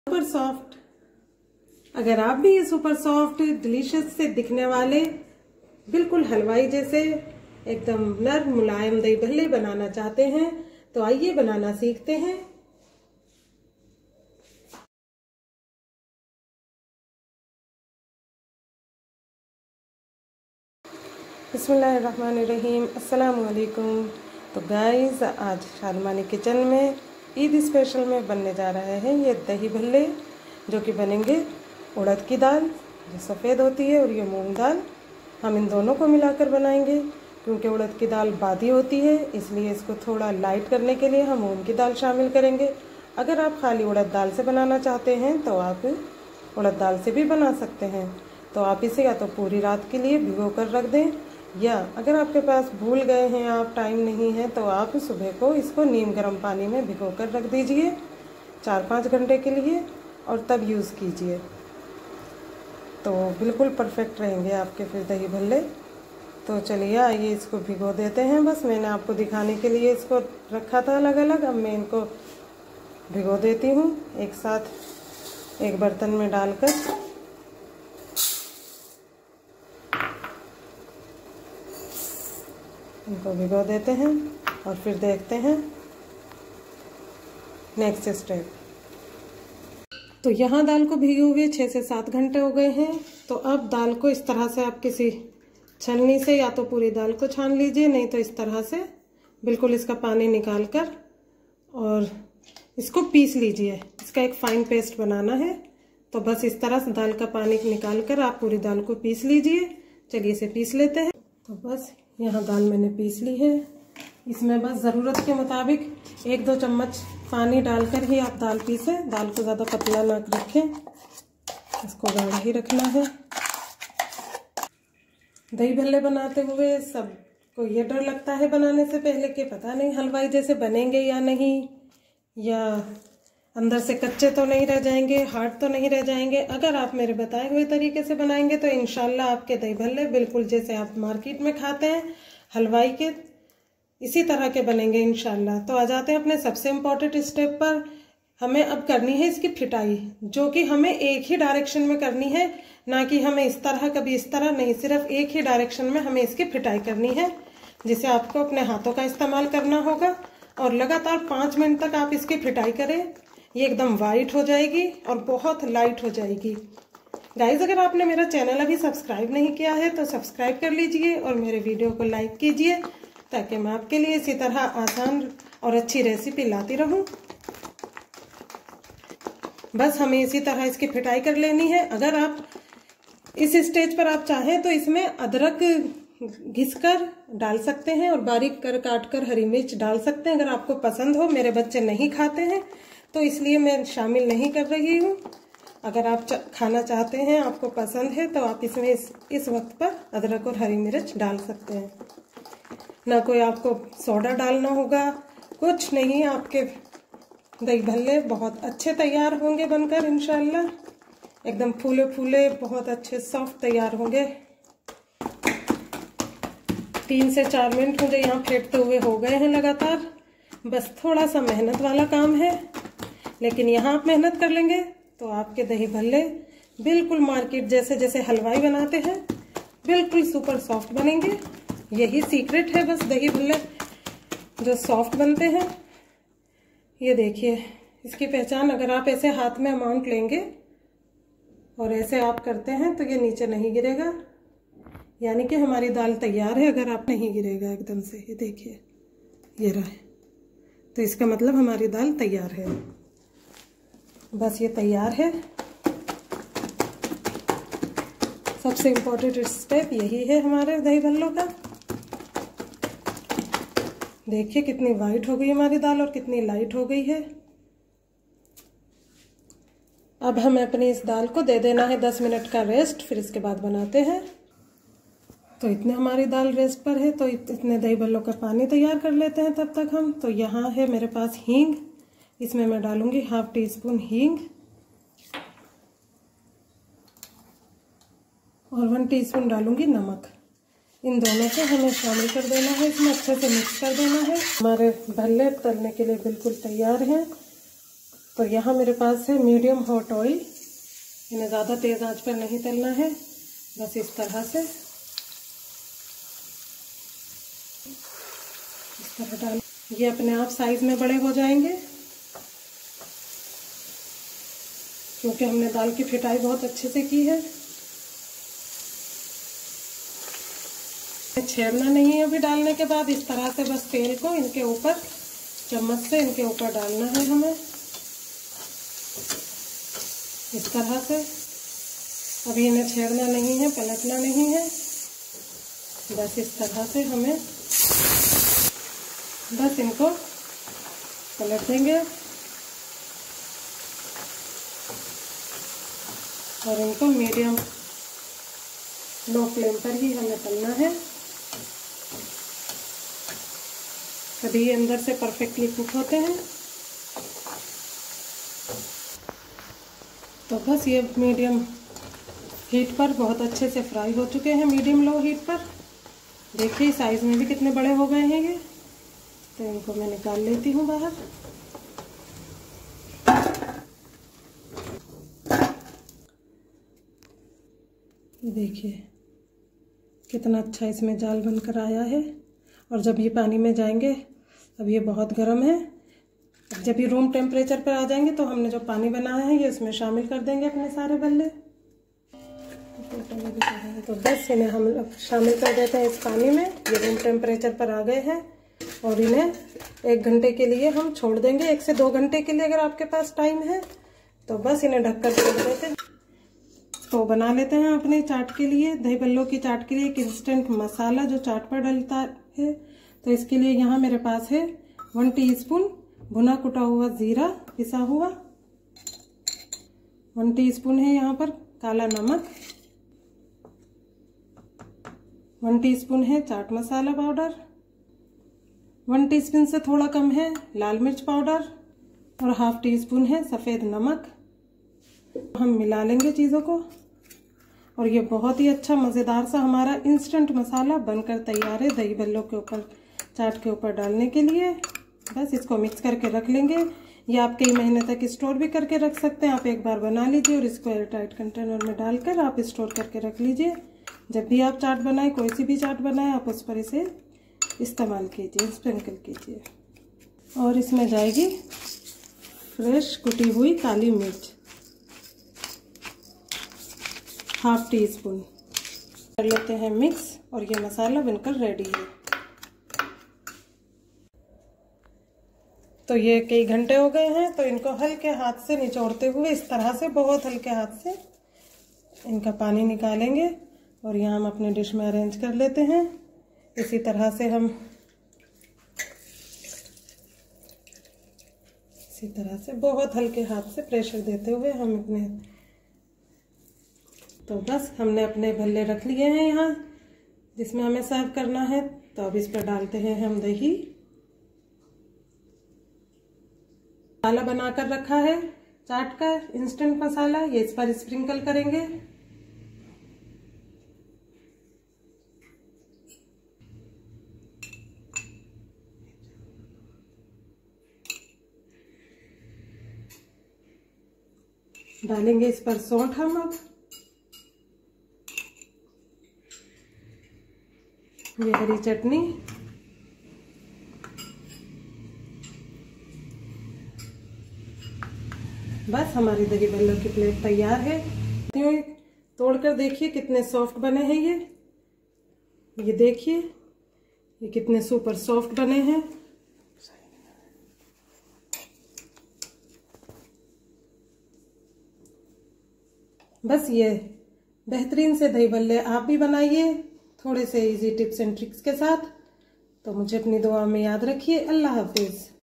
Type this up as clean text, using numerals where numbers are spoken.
Super soft. अगर आप भी ये सुपर सॉफ्ट डिलीशियस से दिखने वाले बिल्कुल हलवाई जैसे एकदम नर्म मुलायम दही भल्ले बनाना चाहते हैं तो आइए बनाना सीखते हैं। बिस्मिल्लाहिर्रहमानिर्रहीम, अस्सलाम वालेकुम। तो गाइस, आज शादमानी किचन में ईद स्पेशल में बनने जा रहे हैं ये दही भल्ले, जो कि बनेंगे उड़द की दाल जो सफ़ेद होती है और ये मूंग दाल। हम इन दोनों को मिलाकर बनाएंगे क्योंकि उड़द की दाल बादी होती है, इसलिए इसको थोड़ा लाइट करने के लिए हम मूंग की दाल शामिल करेंगे। अगर आप खाली उड़द दाल से बनाना चाहते हैं तो आप उड़द दाल से भी बना सकते हैं। तो आप इसे या तो पूरी रात के लिए भिगो कर रख दें, या अगर आपके पास भूल गए हैं, आप टाइम नहीं है, तो आप सुबह को इसको नीम गर्म पानी में भिगो कर रख दीजिए 4-5 घंटे के लिए और तब यूज़ कीजिए। तो बिल्कुल परफेक्ट रहेंगे आपके फिर दही भल्ले। तो चलिए आइए इसको भिगो देते हैं। बस मैंने आपको दिखाने के लिए इसको रखा था अलग अलग, अब मैं इनको भिगो देती हूँ एक साथ एक बर्तन में डालकर। इनको भिगो देते हैं और फिर देखते हैं नेक्स्ट स्टेप। तो यहाँ दाल को भिगे हुए 6 से 7 घंटे हो गए हैं। तो अब दाल को इस तरह से आप किसी छलनी से या तो पूरी दाल को छान लीजिए, नहीं तो इस तरह से बिल्कुल इसका पानी निकाल कर और इसको पीस लीजिए। इसका एक फाइन पेस्ट बनाना है। तो बस इस तरह से दाल का पानी निकाल कर आप पूरी दाल को पीस लीजिए। चलिए इसे पीस लेते हैं। तो बस यहाँ दाल मैंने पीस ली है। इसमें बस ज़रूरत के मुताबिक 1-2 चम्मच पानी डालकर ही आप दाल पीसें। दाल को ज़्यादा पतला ना रखें, इसको गाढ़ा ही रखना है। दही भल्ले बनाते हुए सबको ये डर लगता है बनाने से पहले कि पता नहीं हलवाई जैसे बनेंगे या नहीं, या अंदर से कच्चे तो नहीं रह जाएंगे, हार्ड तो नहीं रह जाएंगे। अगर आप मेरे बताए हुए तरीके से बनाएंगे तो इंशाल्लाह आपके दही भल्ले बिल्कुल जैसे आप मार्केट में खाते हैं हलवाई के, इसी तरह के बनेंगे इंशाल्लाह। तो आ जाते हैं अपने सबसे इम्पोर्टेंट स्टेप पर। हमें अब करनी है इसकी फिटाई, जो कि हमें एक ही डायरेक्शन में करनी है, ना कि हमें इस तरह कभी इस तरह नहीं, सिर्फ एक ही डायरेक्शन में हमें इसकी फिटाई करनी है, जिसे आपको अपने हाथों का इस्तेमाल करना होगा। और लगातार 5 मिनट तक आप इसकी फिटाई करें। ये एकदम वाइट हो जाएगी और बहुत लाइट हो जाएगी। गाइज, अगर आपने मेरा चैनल अभी सब्सक्राइब नहीं किया है तो सब्सक्राइब कर लीजिए और मेरे वीडियो को लाइक कीजिए, ताकि मैं आपके लिए इसी तरह आसान और अच्छी रेसिपी लाती रहूं। बस हमें इसी तरह इसकी फिटाई कर लेनी है। अगर आप इस स्टेज पर आप चाहें तो इसमें अदरक घिसकर डाल सकते हैं और बारीक कर काट कर हरी मिर्च डाल सकते हैं, अगर आपको पसंद हो। मेरे बच्चे नहीं खाते हैं तो इसलिए मैं शामिल नहीं कर रही हूँ। अगर आप खाना चाहते हैं, आपको पसंद है, तो आप इसमें इस वक्त पर अदरक और हरी मिर्च डाल सकते हैं। ना कोई आपको सोडा डालना होगा, कुछ नहीं। आपके दही भल्ले बहुत अच्छे तैयार होंगे बनकर इंशाल्लाह। एकदम फूले फूले बहुत अच्छे सॉफ्ट तैयार होंगे। 3 से 4 मिनट मुझे यहाँ फेंटते हुए हो गए हैं लगातार। बस थोड़ा सा मेहनत वाला काम है, लेकिन यहाँ आप मेहनत कर लेंगे तो आपके दही भल्ले बिल्कुल मार्केट जैसे जैसे हलवाई बनाते हैं बिल्कुल सुपर सॉफ्ट बनेंगे। यही सीक्रेट है बस दही भल्ले जो सॉफ्ट बनते हैं। ये देखिए, इसकी पहचान अगर आप ऐसे हाथ में अमाउंट लेंगे और ऐसे आप करते हैं तो ये नीचे नहीं गिरेगा, यानी कि हमारी दाल तैयार है। अगर आप नहीं गिरेगा एकदम से, ये देखिए ये रहा है, तो इसका मतलब हमारी दाल तैयार है। बस ये तैयार है। सबसे इम्पोर्टेंट स्टेप यही है हमारे दही भल्लों का। देखिए कितनी वाइट हो गई हमारी दाल और कितनी लाइट हो गई है। अब हमें अपनी इस दाल को दे देना है 10 मिनट का रेस्ट, फिर इसके बाद बनाते हैं। तो इतने हमारी दाल रेस्ट पर है, तो इतने दही भल्लों का पानी तैयार कर लेते हैं तब तक हम। तो यहाँ है मेरे पास हींग, इसमें मैं डालूंगी 1/2 टीस्पून हींग और 1 टीस्पून डालूंगी नमक। इन दोनों को हमें शामिल कर देना है, इसमें अच्छे से मिक्स कर देना है। हमारे भल्ले तलने के लिए बिल्कुल तैयार हैं। तो यहाँ मेरे पास है मीडियम हॉट ऑयल। इन्हें ज़्यादा तेज़ आंच पर नहीं तलना है, बस इस तरह से, इस तरह डाल। ये अपने आप साइज में बड़े हो जाएंगे क्योंकि हमने दाल की फिटाई बहुत अच्छे से की है। छेड़ना नहीं है अभी डालने के बाद। इस तरह से बस तेल को इनके ऊपर चम्मच से इनके ऊपर डालना है हमें, इस तरह से। अभी इन्हें छेड़ना नहीं है, पलटना नहीं है, बस इस तरह से हमें बस इनको पलट देंगे और इनको मीडियम लो फ्लेम पर ही हमें तलना है, तभी ये अंदर से परफेक्टली कुक होते हैं। तो बस ये मीडियम हीट पर बहुत अच्छे से फ्राई हो चुके हैं, मीडियम लो हीट पर। देखिए साइज में भी कितने बड़े हो गए हैं ये। तो इनको मैं निकाल लेती हूँ बाहर। ये देखिए कितना अच्छा इसमें जाल बनकर आया है। और जब ये पानी में जाएंगे, अब ये बहुत गर्म है, जब ये रूम टेम्परेचर पर आ जाएंगे तो हमने जो पानी बनाया है ये इसमें शामिल कर देंगे अपने सारे बल्ले। तो बस इन्हें हम अब शामिल कर देते हैं इस पानी में। ये रूम टेम्परेचर पर आ गए हैं और इन्हें 1 घंटे के लिए हम छोड़ देंगे, 1 से 2 घंटे के लिए अगर आपके पास टाइम है तो बस इन्हें ढककर छोड़ देते हैं। तो बना लेते हैं अपने चाट के लिए, दही बल्लों की चाट के लिए एक इंस्टेंट मसाला जो चाट पर डलता है। तो इसके लिए यहाँ मेरे पास है 1 टीस्पून भुना कुटा हुआ जीरा पिसा हुआ, 1 टीस्पून है यहाँ पर काला नमक, 1 टीस्पून है चाट मसाला पाउडर, 1 टीस्पून से थोड़ा कम है लाल मिर्च पाउडर और ½ टीस्पून है सफ़ेद नमक। हम मिला लेंगे चीज़ों को और ये बहुत ही अच्छा मज़ेदार सा हमारा इंस्टेंट मसाला बनकर तैयार है दही बल्लों के ऊपर, चाट के ऊपर डालने के लिए। बस इसको मिक्स करके रख लेंगे। ये आप कई महीने तक स्टोर भी करके रख सकते हैं। आप एक बार बना लीजिए और इसको एयर टाइट कंटेनर में डालकर आप स्टोर करके रख लीजिए। जब भी आप चाट बनाएं, कोई सी भी चाट बनाएं, आप उस पर इसे इस्तेमाल कीजिए, स्प्रिंकल कीजिए। और इसमें जाएगी फ्रेश कुटी हुई काली मिर्च ½ टीस्पून। कर लेते हैं मिक्स और ये मसाला बनकर रेडी है। तो ये कई घंटे हो गए हैं, तो इनको हल्के हाथ से निचोड़ते हुए इस तरह से, बहुत हल्के हाथ से इनका पानी निकालेंगे और यहाँ हम अपने डिश में अरेंज कर लेते हैं। इसी तरह से हम इसी तरह से बहुत हल्के हाथ से प्रेशर देते हुए हम अपने, तो बस हमने अपने भल्ले रख लिए हैं यहाँ जिसमें हमें सर्व करना है। तो अब इस पर डालते हैं हम दही। मसाला बनाकर रखा है चाट का, इंस्टेंट मसाला, ये इस पर स्प्रिंकल करेंगे। डालेंगे इस पर सौंठ हम अब, ये हरी चटनी, बस हमारी दही बल्लों की प्लेट तैयार है। तोड़कर देखिए कितने सॉफ्ट बने हैं ये देखिए ये कितने सुपर सॉफ्ट बने हैं। बस ये बेहतरीन से दही बल्ले आप भी बनाइए थोड़े से इजी टिप्स एंड ट्रिक्स के साथ। तो मुझे अपनी दुआ में याद रखिए। अल्लाह हाफिज।